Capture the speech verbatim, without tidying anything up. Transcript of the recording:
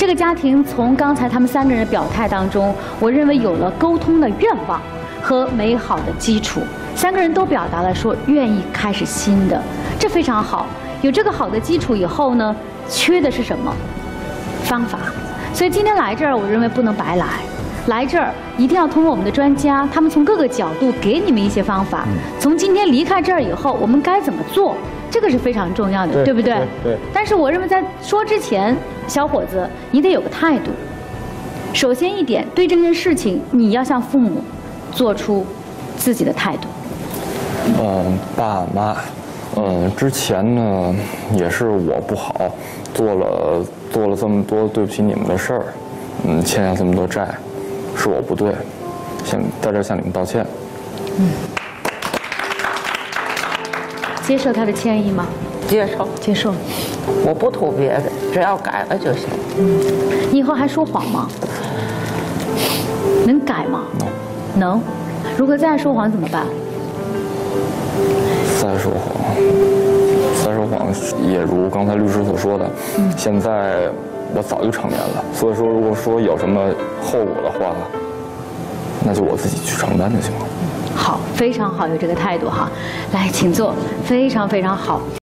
这个家庭从刚才他们三个人的表态当中，我认为有了沟通的愿望和美好的基础。三个人都表达了说愿意开始新的，这非常好。有这个好的基础以后呢，缺的是什么？方法。所以今天来这儿，我认为不能白来。来这儿一定要通过我们的专家，他们从各个角度给你们一些方法。从今天离开这儿以后，我们该怎么做？这个是非常重要的， 对, 对不对？ 对。对但是我认为在说之前，小伙子你得有个态度。首先一点，对这件事情你要向父母做出自己的态度。 嗯，爸妈，嗯，之前呢也是我不好，做了做了这么多对不起你们的事儿，嗯，欠下这么多债。是我不对，向在这向你们道歉。 嗯，接受他的歉意吗？ 接受， 接受。 我不图别的，只要改了就行。 嗯，你以后还说谎吗？能改吗？ 能。 能。如果再说谎怎么办？ 再说谎，再说谎也如刚才律师所说的，嗯，现在。我早就成年了，所以说，如果说有什么后果的话，那就我自己去承担就行了。 好，非常好，有这个态度哈。来，请坐，非常非常好。